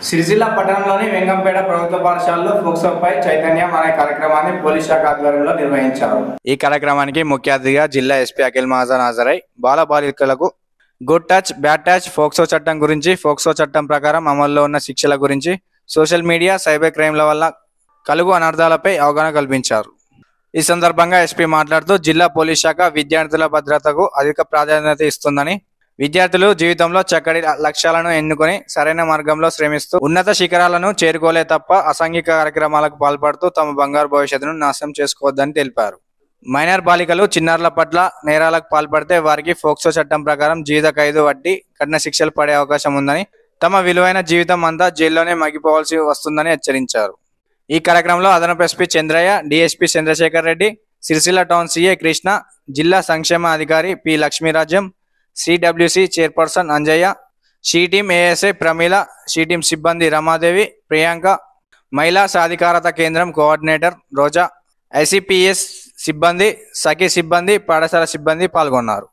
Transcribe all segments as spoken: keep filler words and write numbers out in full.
సిరిసిల్ల పట్టణంలోని వెంగంపేట ప్రభుత్వ పాఠశాలలో ఫోక్సోపై చైతన్యం అనే కార్యక్రమాన్ని పోలీస్ శాఖ ఆధ్వర్యంలో నిర్వహించారు. ఈ కార్యక్రమానికి ముఖ్య అతిథిగా జిల్లా ఎస్పీ అఖిల్ మహాజన్ హాజరై బాల బాలికలకు good touch, bad touch, POCSO చట్టం గురించి, ఫోక్సో చట్టం ప్రకారం అమల్లో ఉన్న శిక్షల గురించి, సోషల్ మీడియా, సైబర్ క్రైమ్ల వల్ల కలుగు అనర్థాలపై అవగాహన కల్పించారు. ఈ సందర్భంగా ఎస్పీ మాట్లాడుతూ జిల్లా పోలీస్ శాఖ విద్యార్థుల భద్రతకు అధిక ప్రాధాన్యత ఇస్తుందని, విద్యార్థులు జీవితంలో చక్కటి లక్ష్యాలను ఎన్నుకొని సరైన మార్గంలో శ్రమిస్తూ ఉన్నత శిఖరాలను చేరుకోలే తప్ప అసాంఘిక కార్యక్రమాలకు పాల్పడుతూ తమ బంగారు భవిష్యత్తును నాశనం చేసుకోవద్దని తెలిపారు. మైనర్ బాలికలు, చిన్నారుల పట్ల నేరాలకు పాల్పడితే వారికి ఫోక్సో చట్టం ప్రకారం జీవిత ఖైదు వడ్డీ కఠిన శిక్షలు పడే అవకాశం ఉందని, తమ విలువైన జీవితం అంతా జైల్లోనే మగ్గిపోవాల్సి వస్తుందని హెచ్చరించారు. ఈ కార్యక్రమంలో అదనపు SP Chandraiah, DSP Chandrashekar Reddy, Sircilla town CI Krishna, జిల్లా సంక్షేమ అధికారి P Lakshmirajyam, CWC chairperson Anjaiah, she team ASI Prameela, she team సిబ్బంది రమాదేవి, ప్రియాంక, మహిళా సాధికారత కేంద్రం కోఆర్డినేటర్ రోజా, ఐసిపిఎస్ సిబ్బంది, సఖీ సిబ్బంది, పాఠశాల సిబ్బంది పాల్గొన్నారు.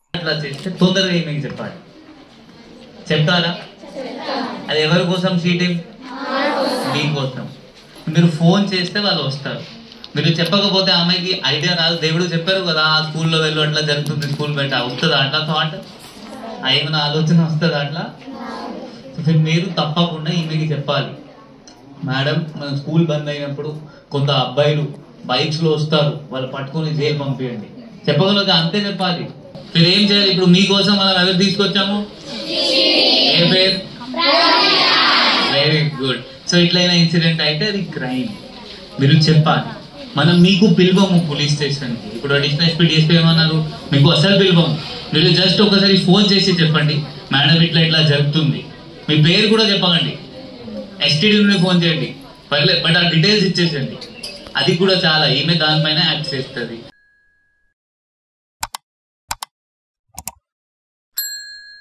అది ఎవరి కోసం? షీ టీం మీకోసం. మీరు ఫోన్ చేస్తే వాళ్ళు వస్తారు. మీరు చెప్పకపోతే అమ్మాయికి ఐడియా రాదు. దేవుడు చెప్పారు కదా, ఆ స్కూల్లో వెళ్ళు, అట్లా జరుగుతుంది, స్కూల్ బయట వస్తుందా అట్లా థాట్, ఏమైనా ఆలోచన వస్తుంది అట్లా. మీరు తప్పకుండా ఈమెకి చెప్పాలి, మేడం మన స్కూల్ బంద్ అయినప్పుడు కొంత అబ్బాయిలు బైక్స్ లో వస్తారు, వాళ్ళు పట్టుకుని జైలు పంపించండి. చెప్పగలిగితే అంతే చెప్పాలి. మీరు ఏం చేయాలి? ఇప్పుడు మీకోసం మనం ఎవరు తీసుకొచ్చాము? ఏ పేరు? Very good. సో ఇట్లైనా ఇన్సిడెంట్ అయితే అది క్రైమ్, మీరు చెప్పాలి. మనం మీకు పిలవము పోలీస్ స్టేషన్కి. ఇప్పుడు అడిషనల్ ఎస్పీ, డిఎస్పీ ఏమన్నారు, మీకు అసలు పిలవము. మీరు జస్ట్ ఒకసారి ఫోన్ చేసి చెప్పండి, మేడం ఇట్లా ఇట్లా జరుగుతుంది, మీ పేరు కూడా చెప్పకండి, ఎస్టీడీ నుండి ఫోన్ చేయండి, పర్లేదు, బట్ ఆ డీటెయిల్స్ ఇచ్చేసండి. అది కూడా చాలా, ఈమె దానిపైన యాక్ట్ చేస్తుంది.